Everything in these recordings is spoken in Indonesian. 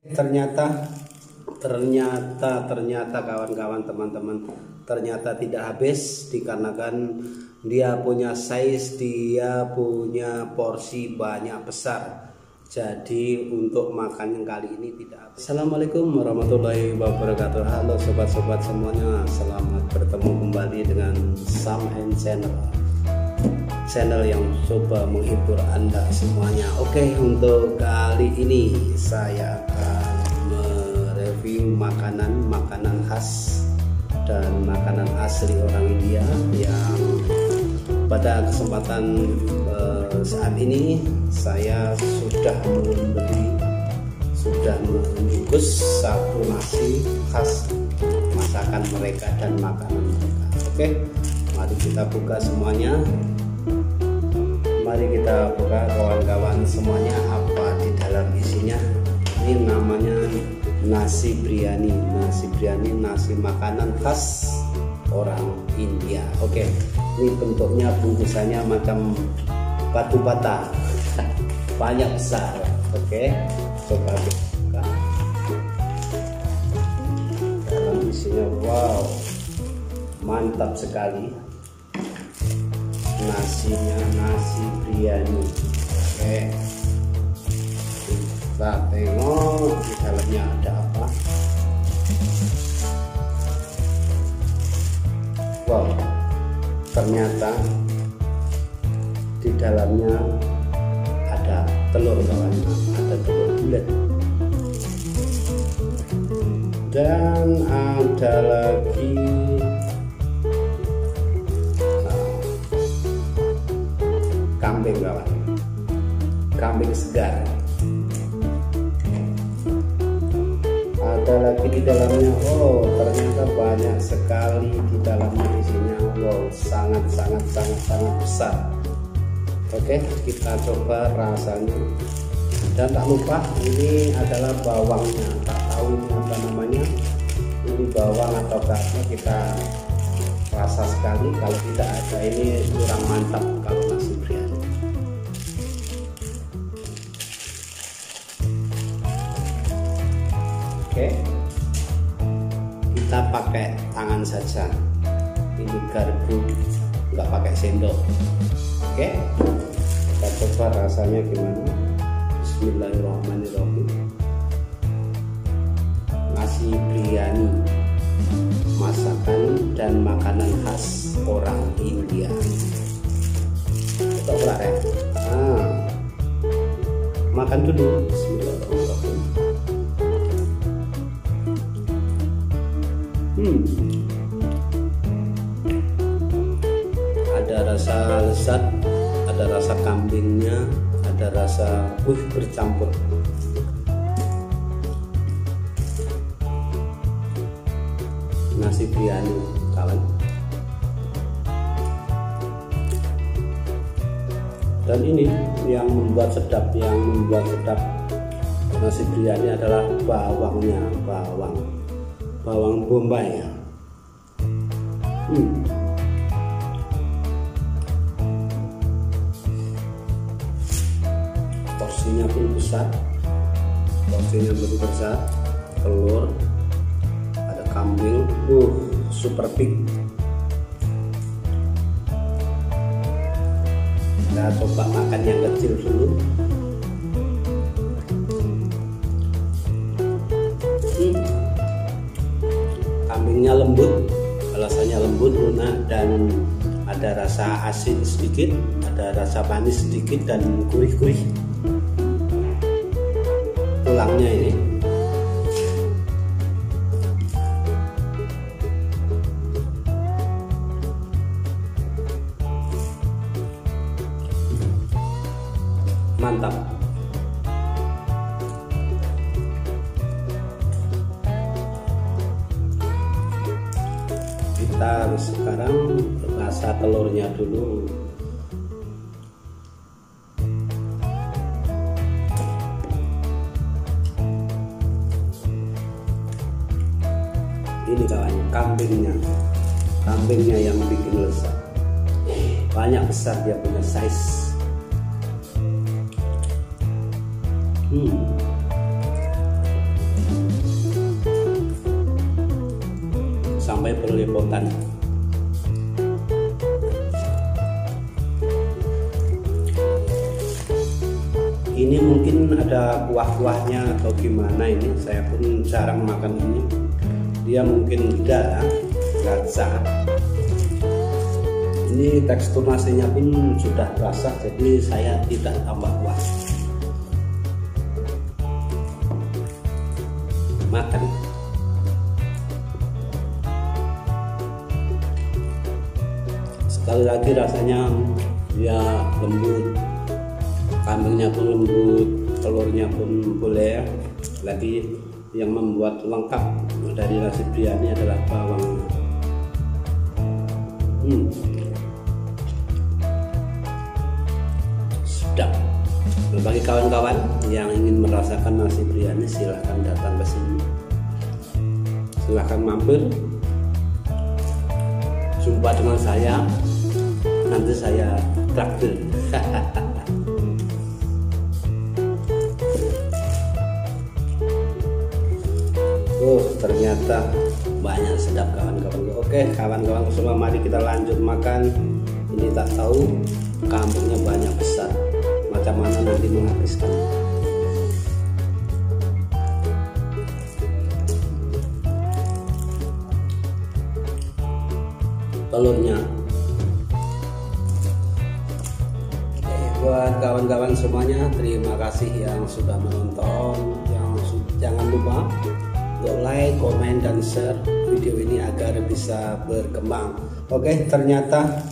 Ternyata kawan-kawan, teman-teman, ternyata tidak habis, dikarenakan dia punya size, dia punya porsi banyak besar. Jadi untuk makan yang kali ini tidak habis. Assalamualaikum warahmatullahi wabarakatuh. Halo sobat-sobat semuanya, selamat bertemu kembali dengan Sam and Channel yang coba menghibur Anda semuanya. Oke, untuk kali ini saya akan mereview makanan khas dan makanan asli orang India yang pada kesempatan saat ini saya sudah membungkus satu nasi khas masakan mereka dan makanan mereka. Oke, mari kita buka semuanya. Mari kita buka kawan-kawan semuanya, apa di dalam isinya. Ini namanya nasi biryani, nasi makanan khas orang India. Oke, ini bentuknya bungkusannya macam batu bata, banyak besar. Oke, coba kita buka. Dalam isinya, wow, mantap sekali. Nasinya nasi biryani. Oke, kita tengok di dalamnya ada apa. Wow, ternyata di dalamnya ada telur, kawan, ada telur bulat dan ada lagi kambing, kawan, kambing segar. Ada lagi di dalamnya. Oh, ternyata banyak sekali di dalamnya isinya. Wow, sangat besar. Oke, kita coba rasanya. Dan tak lupa, ini adalah bawangnya. Tak tahu ini apa namanya, ini bawang atau apa, kita rasa sekali. Kalau tidak ada ini kurang mantap kalau nasi biryani. Oke, kita pakai tangan saja. Ini garpu, nggak pakai sendok. Oke, kita coba rasanya gimana. Bismillahirrahmanirrahim. Nasi biryani, masakan dan makanan khas orang India. Kita ulang ya. Makan dulu. Bismillahirrahmanirrahim. Ada rasa lezat, ada rasa kambingnya, ada rasa bercampur. Nasi biryani, kawan. Dan ini yang membuat sedap nasi biryani adalah bawangnya, bawang bombay ya. Porsinya pun besar, telur, ada kambing, super big. Kita coba makan yang kecil dulu. Kambingnya lembut, rasanya lembut, lunak, dan ada rasa asin sedikit, ada rasa manis sedikit, dan gurih-gurih. Tulangnya ini mantap. Kita sekarang rasa telurnya dulu. Ini kawan, kambingnya yang bikin lezat. Banyak besar, dia punya size. sampai berlepotan. Ini mungkin ada kuah-kuahnya atau gimana, ini saya pun jarang makan ini. Dia mungkin enggak rasa. Ini tekstur nasinya pun sudah basah, jadi saya tidak tambah kuah. Makan. Sekali lagi rasanya dia lembut, kambingnya pun lembut, telurnya pun boleh. Lagi yang membuat lengkap dari nasi biryani adalah bawangnya. Sedap. Bagi kawan-kawan yang ingin merasakan nasi biryani, silahkan datang ke sini. Silahkan mampir, jumpa dengan saya, nanti saya traktir. Ternyata banyak sedap kawan-kawan. Oke kawan-kawan semua, mari kita lanjut makan. Ini tak tahu kambingnya banyak besar, macam mana nanti menghabiskan. Telurnya. Oke, buat kawan-kawan semuanya, terima kasih yang sudah menonton. Jangan lupa untuk like, komen, dan share video ini agar bisa berkembang. Oke, ternyata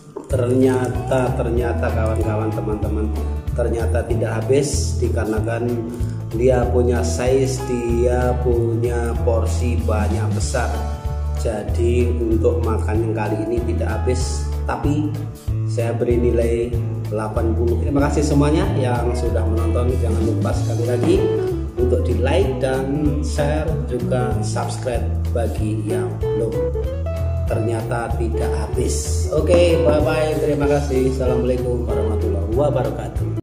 kawan-kawan, teman-teman, ternyata tidak habis dikarenakan dia punya size, dia punya porsi banyak besar. Jadi untuk makan yang kali ini tidak habis, tapi saya beri nilai 80. Terima kasih semuanya yang sudah menonton. Jangan lupa sekali lagi untuk di like dan share, juga subscribe bagi yang belum. Ternyata tidak habis. Oke, bye bye, terima kasih. Assalamualaikum warahmatullahi wabarakatuh.